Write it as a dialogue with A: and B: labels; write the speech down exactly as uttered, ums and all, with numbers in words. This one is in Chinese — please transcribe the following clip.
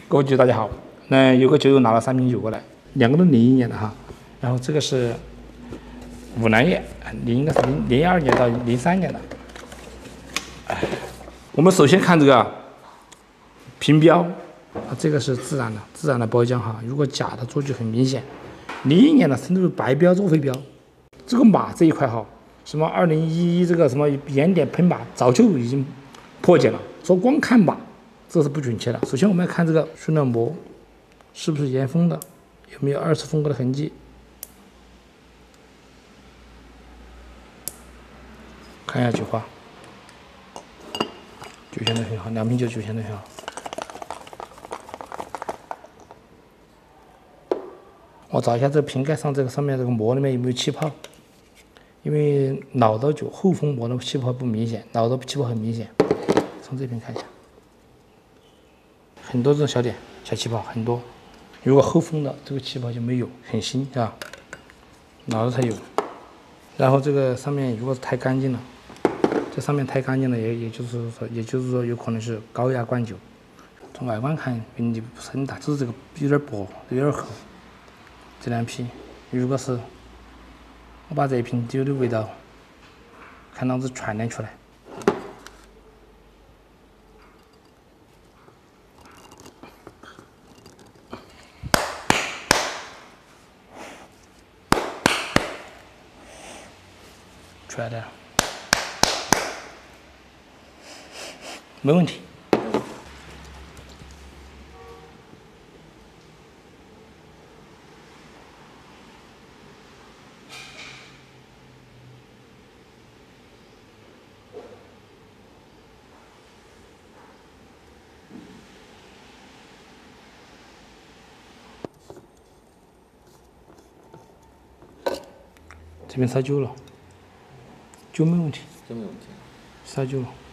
A: 各位酒友大家好，那有个酒友拿了三瓶酒过来，两个都零一年的哈，然后这个是五粮液，零应该是零零二年到零三年的。我们首先看这个瓶标，啊，这个是自然的，自然的包浆哈，如果假的做就很明显。零一年的甚至是白标做飞标，这个码这一块哈，什么二零一一这个什么盐点喷码早就已经破解了，说光看码这是不准确的。首先我们要看这个塑料膜是不是盐封的，有没有二次封过的痕迹。看一下酒花，酒相对很好，两瓶酒酒相对很好。我找一下这个瓶盖上这个上面这个膜里面有没有气泡，因为老的酒后封膜的气泡不明显，老的气泡很明显。从这边看一下，很多这种小点小气泡很多。如果后封的这个气泡就没有，很新是吧？老的才有。然后这个上面如果是太干净了，这上面太干净了，也也就是说，也就是说有可能是高压灌酒。从外观看问题不是很大，只是这个有点薄，有点厚。这两瓶，如果是我把这一瓶酒的味道看到是传染出来，出来的，没问题。这边烧酒了，酒没问题，
B: 酒没问题，
A: 烧酒了。